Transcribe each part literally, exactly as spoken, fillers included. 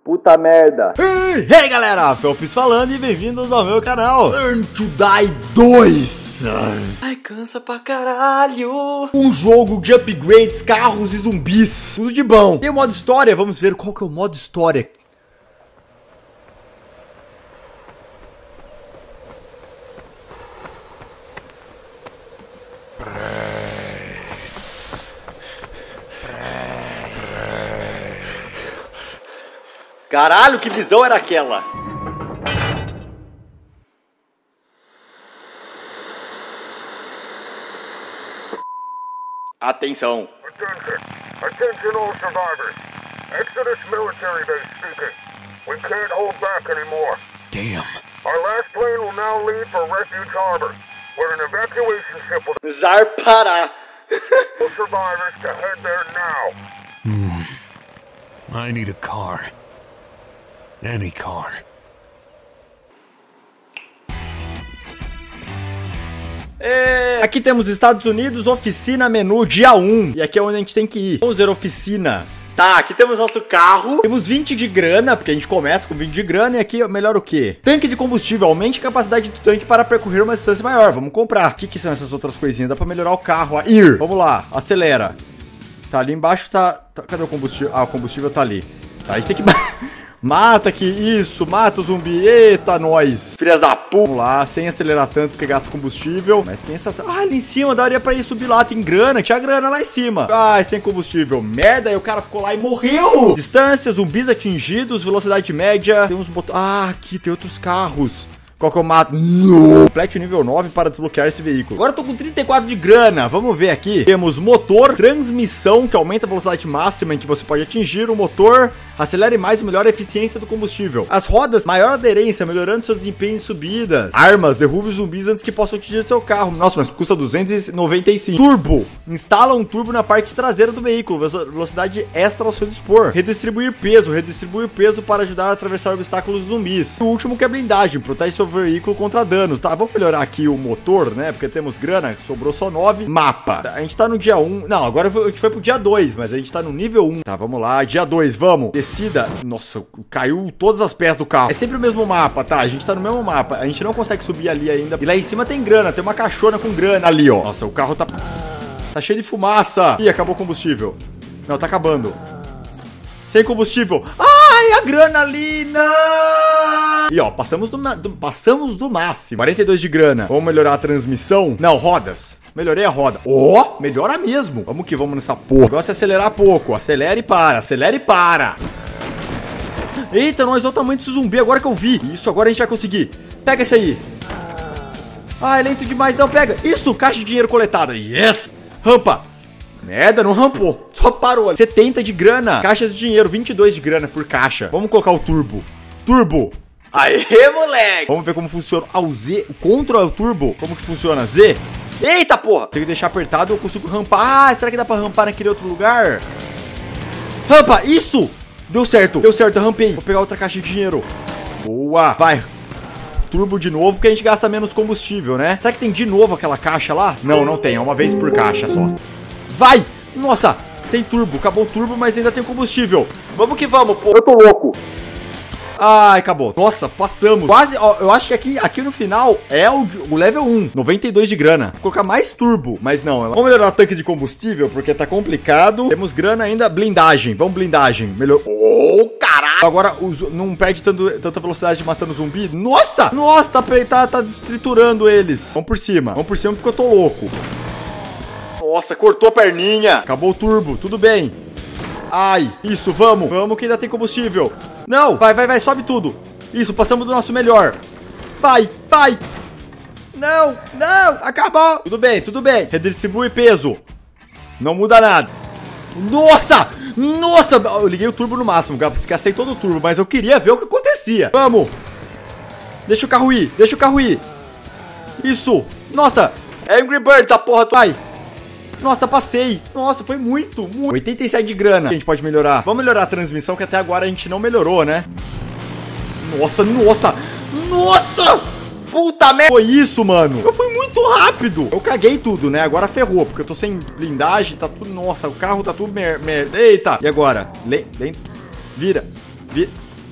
Puta merda. Hey, hey galera, Felps falando e bem-vindos ao meu canal Learn to Die dois. Ai, cansa pra caralho. Um jogo de upgrades, carros e zumbis, tudo de bom. Tem o modo história, vamos ver qual que é o modo história. Caralho, que visão era aquela? Atenção. Attention. Attention all survivors. Exodus military base speaking. We can't hold back anymore. Damn. Our last plane will now leave for Refuge Harbor, where an evacuation ship will Zarpará. all survivors to head there now. Hmm. I need a car. Any car. É... Aqui temos Estados Unidos, oficina, menu, dia um. E aqui é onde a gente tem que ir. Vamos ver oficina. Tá, aqui temos nosso carro. Temos vinte de grana, porque a gente começa com vinte de grana. E aqui, melhor o quê? Tanque de combustível. Aumente a capacidade do tanque para percorrer uma distância maior. Vamos comprar. O que, que são essas outras coisinhas? Dá pra melhorar o carro. A ir. Vamos lá, acelera. Tá, ali embaixo tá... tá... Cadê o combustível? Ah, o combustível tá ali. Tá, a gente tem que... Mata aqui, isso, mata o zumbi, eita, nós. Filhas da puta. Vamos lá, sem acelerar tanto, porque gasta combustível. Mas tem essa... Ah, ali em cima, daria pra ir subir lá, tem grana, tinha grana lá em cima. Ai, sem combustível, merda, aí o cara ficou lá e morreu. Distância, zumbis atingidos, velocidade média. Tem uns botões... Ah, aqui tem outros carros. Qual que eu mato? No! Complete o nível nove para desbloquear esse veículo. Agora eu tô com trinta e quatro de grana. Vamos ver aqui. Temos motor, transmissão, que aumenta a velocidade máxima em que você pode atingir. O motor acelere mais e melhora a eficiência do combustível. As rodas, maior aderência, melhorando seu desempenho em subidas. Armas, derrube os zumbis antes que possam atingir seu carro. Nossa, mas custa duzentos e noventa e cinco. Turbo. Instala um turbo na parte traseira do veículo. Velocidade extra ao seu dispor. Redistribuir peso. Redistribuir peso para ajudar a atravessar obstáculos zumbis. O último que é blindagem. Protege seu veículo contra danos. Tá, vamos melhorar aqui o motor, né? Porque temos grana, sobrou só nove. Mapa. A gente tá no dia um. Não, agora a gente foi pro dia dois, mas a gente tá no nível um. Tá, vamos lá. Dia dois, vamos. Descida. Nossa, caiu todas as peças do carro. É sempre o mesmo mapa, tá? A gente tá no mesmo mapa. A gente não consegue subir ali ainda. E lá em cima tem grana. Tem uma caixona com grana ali, ó. Nossa, o carro tá... Tá cheio de fumaça. Ih, acabou o combustível. Não, tá acabando. Sem combustível. Ai, a grana ali, não! E ó, passamos do, do, passamos do máximo. quarenta e dois de grana. Vamos melhorar a transmissão? Não, rodas. Melhorei a roda. Ó, oh, melhora mesmo. Vamos que vamos nessa porra. Gosta de acelerar pouco. Acelera e para. Acelera e para. Eita, nós olha o tamanho desse zumbi agora que eu vi. Isso, agora a gente vai conseguir. Pega esse aí. Ai, lento demais. Não, pega. Isso, caixa de dinheiro coletada. Yes. Rampa. Merda, não rampou. Só parou. setenta de grana. Caixas de dinheiro, vinte e dois de grana por caixa. Vamos colocar o turbo. Turbo. Aê, moleque. Vamos ver como funciona. Ah, o Z. O Ctrl é o turbo. Como que funciona? Z. Eita, porra. Tem que deixar apertado ou eu consigo rampar. Ah, será que dá pra rampar naquele outro lugar? Rampa, isso. Deu certo. Deu certo, eu rampei. Vou pegar outra caixa de dinheiro. Boa. Vai. Turbo de novo, porque a gente gasta menos combustível, né? Será que tem de novo aquela caixa lá? Não, não tem. É uma vez por caixa só. Vai! Nossa, sem turbo, acabou o turbo, mas ainda tem combustível. Vamos que vamos, pô. Eu tô louco. Ai, acabou. Nossa, passamos. Quase, ó, eu acho que aqui, aqui no final é o, o level um. noventa e dois de grana. Vou colocar mais turbo, mas não. Vamos melhorar o tanque de combustível, porque tá complicado. Temos grana ainda. Blindagem. Vamos blindagem. Melhor. Oh, caralho. Agora os, não perde tanto, tanta velocidade de matando zumbi. Nossa! Nossa, tá, tá, tá destriturando eles. Vamos por cima. Vamos por cima porque eu tô louco. Nossa, cortou a perninha. Acabou o turbo, tudo bem. Ai, isso, vamos. Vamos que ainda tem combustível. Não, vai, vai, vai, sobe tudo. Isso, passamos do nosso melhor. Vai, vai. Não, não, acabou. Tudo bem, tudo bem. Redistribui peso. Não muda nada. Nossa, nossa. Eu liguei o turbo no máximo, gastei todo o turbo, mas eu queria ver o que acontecia. Vamos. Deixa o carro ir, deixa o carro ir. Isso, nossa. Angry Birds, a porra, vai. Nossa, passei. Nossa, foi muito, muito. oitenta e sete de grana. A gente pode melhorar. Vamos melhorar a transmissão, que até agora a gente não melhorou, né? Nossa, nossa. Nossa! Puta merda. Foi isso, mano. Eu fui muito rápido. Eu caguei tudo, né? Agora ferrou, porque eu tô sem blindagem, tá tudo... Nossa, o carro tá tudo merda. Mer... Eita. E agora? Le... Le... Vira. Vira.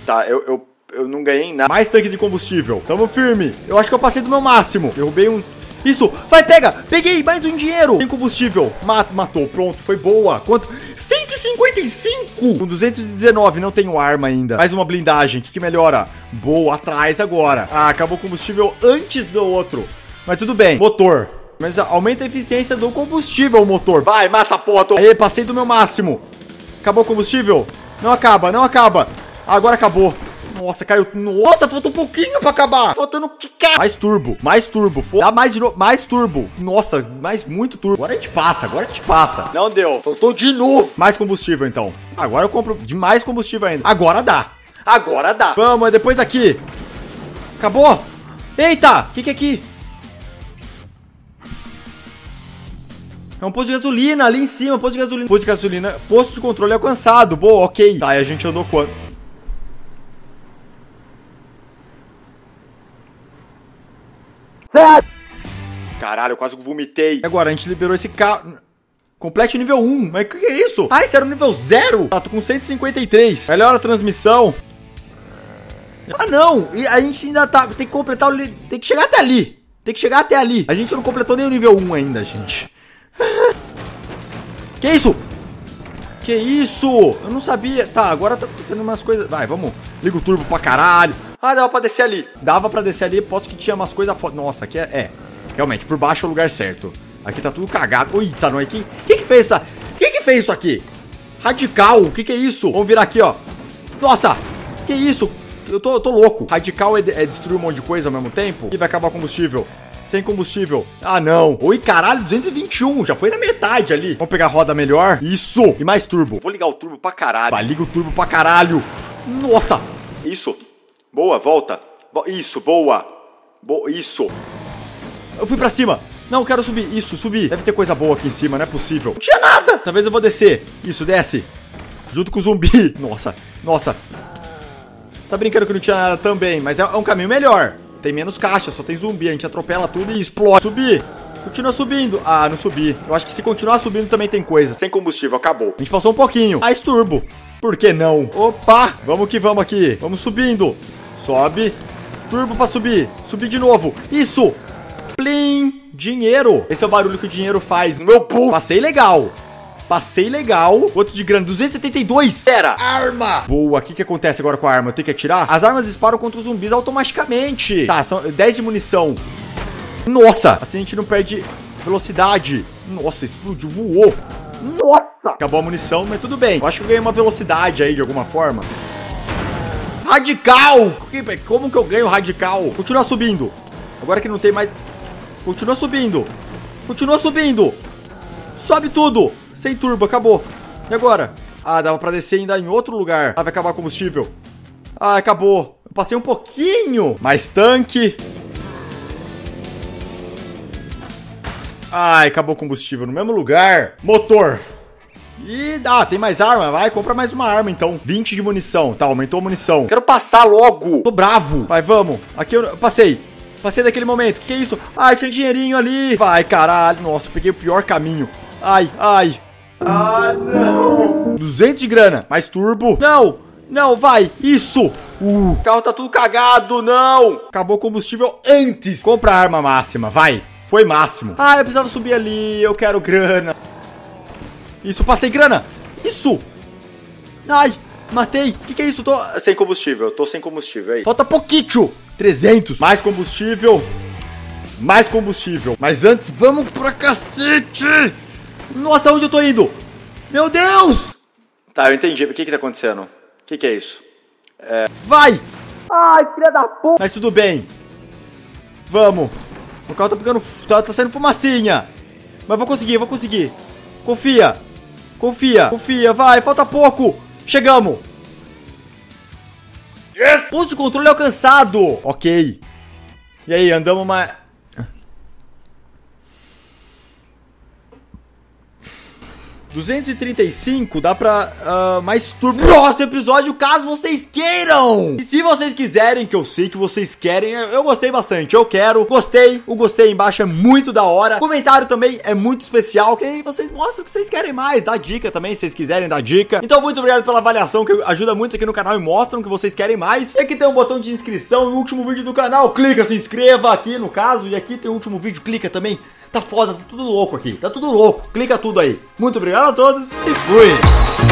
Tá, eu, eu, eu não ganhei nada. Mais tanque de combustível. Tamo firme. Eu acho que eu passei do meu máximo. Derrubei um... Isso, vai, pega. Peguei mais um dinheiro. Tem combustível. Mat matou, pronto, foi boa. Quanto? cento e cinquenta e cinco. Com duzentos e dezenove, não tenho arma ainda. Mais uma blindagem, o que que melhora? Boa, atrás agora. Ah, acabou o combustível antes do outro. Mas tudo bem. Motor. Mas aumenta a eficiência do combustível, o motor. Vai, mata a porra. Tô... Aê, passei do meu máximo. Acabou o combustível? Não acaba, não acaba. Ah, agora acabou. Nossa, caiu. Nossa, faltou um pouquinho pra acabar. Faltando quicar. Mais turbo, mais turbo. Dá mais de novo, mais turbo. Nossa, mais muito turbo. Agora a gente passa, agora a gente passa. Não deu. Faltou de novo. Mais combustível, então. Agora eu compro de mais combustível ainda. Agora dá. Agora dá. Vamos, é depois aqui. Acabou? Eita, o que que é aqui? É um posto de gasolina ali em cima, posto de gasolina. Posto de gasolina, posto de controle alcançado. Boa, ok. Tá, e a gente andou quanto? Caralho, eu quase vomitei. E agora, a gente liberou esse carro. Complete nível um. Mas o que, que é isso? Ah, isso era o nível zero? Tá, tô com cento e cinquenta e três. Melhora a transmissão. Ah, não. E a gente ainda tá... Tem que completar o... Tem que chegar até ali. Tem que chegar até ali. A gente não completou nem o nível um ainda, gente. Que isso? Que isso? Eu não sabia. Tá, agora tá tendo umas coisas... Vai, vamos. Liga o turbo pra caralho. Ah, dava pra descer ali. Dava pra descer ali. Posso que tinha umas coisas foda. Nossa, aqui é... É. Realmente, por baixo é o lugar certo. Aqui tá tudo cagado. Eita, não é aqui. Quem que fez essa... Quem que fez isso aqui? Radical. O que que é isso? Vamos virar aqui, ó. Nossa. Que isso? Eu tô, eu tô louco. Radical é, é destruir um monte de coisa ao mesmo tempo. E vai acabar o combustível. Sem combustível. Ah, não. Oi, caralho, duzentos e vinte e um. Já foi na metade ali. Vamos pegar a roda melhor. Isso. E mais turbo. Vou ligar o turbo pra caralho. Vai, liga o turbo pra caralho. Nossa. Isso. Boa, volta. Isso, boa. Boa, isso. Eu fui pra cima. Não, quero subir. Isso, subir. Deve ter coisa boa aqui em cima, não é possível. Não tinha nada. Talvez eu vou descer. Isso, desce. Junto com o zumbi. Nossa, nossa. Tá brincando que não tinha nada também, mas é, é um caminho melhor. Tem menos caixa, só tem zumbi. A gente atropela tudo e explode. Subir. Continua subindo. Ah, não subi. Eu acho que se continuar subindo também tem coisa. Sem combustível, acabou. A gente passou um pouquinho. Mais turbo. Por que não? Opa. Vamos que vamos aqui. Vamos subindo. Sobe. Turbo pra subir. Subir de novo. Isso. Plim. Dinheiro. Esse é o barulho que o dinheiro faz no meu pulso. Passei legal. Passei legal. Outro de grana. duzentos e setenta e dois. Pera. Arma. Boa. O que que acontece agora com a arma? Eu tenho que atirar? As armas disparam contra os zumbis automaticamente. Tá, são dez de munição. Nossa. Assim a gente não perde velocidade. Nossa, explodiu. Voou. Nossa. Acabou a munição, mas tudo bem. Eu acho que eu ganhei uma velocidade aí de alguma forma. Radical. Como que eu ganho radical? Continua subindo. Agora que não tem mais... Continua subindo. Continua subindo. Sobe tudo. Sem turbo, acabou. E agora? Ah, dava pra descer ainda em outro lugar. Ah, vai acabar o combustível. Ah, acabou. Eu passei um pouquinho. Mais tanque. Ai, acabou o combustível no mesmo lugar. Motor. E ah, tem mais arma. Vai, compra mais uma arma então. vinte de munição. Tá, aumentou a munição. Quero passar logo. Tô bravo. Vai, vamos. Aqui eu passei. Passei daquele momento. O que, que é isso? Ai, tinha dinheirinho ali. Vai, caralho. Nossa, peguei o pior caminho. Ai, ai. Ah, não. duzentos de grana. Mais turbo. Não. Não, vai. Isso. Uh, o carro tá tudo cagado. Não. Acabou o combustível antes. Compra a arma máxima. Vai. Foi máximo. Ah, eu precisava subir ali. Eu quero grana. Isso, passei grana. Isso. Ai, matei. O que, que é isso? Tô sem combustível. Tô sem combustível aí. Falta pouquinho. trezentos. Mais combustível. Mais combustível. Mas antes, vamos pra cacete. Nossa, onde eu tô indo? Meu Deus. Tá, eu entendi. O que que tá acontecendo? O que que é isso? É... Vai. Ai, filha da puta. Mas tudo bem. Vamos. O carro tá pegando... Tá, tá saindo fumacinha. Mas vou conseguir, vou conseguir. Confia. Confia. Confia, vai. Falta pouco. Chegamos. Yes! Posto de controle alcançado. Ok. E aí, andamos mais... duzentos e trinta e cinco dá pra uh, mais turbo. Próximo episódio, caso vocês queiram. E se vocês quiserem, que eu sei que vocês querem, eu gostei bastante, eu quero. Gostei, o gostei embaixo é muito da hora. Comentário também é muito especial, que aí vocês mostram que vocês querem mais. Dá dica também, se vocês quiserem dar dica. Então muito obrigado pela avaliação, que ajuda muito aqui no canal e mostram que vocês querem mais. E aqui tem um botão de inscrição no último vídeo do canal. Clica, se inscreva aqui no caso. E aqui tem o último vídeo, clica também. Tá foda, tá tudo louco aqui, tá tudo louco. Clica tudo aí. Muito obrigado a todos e fui!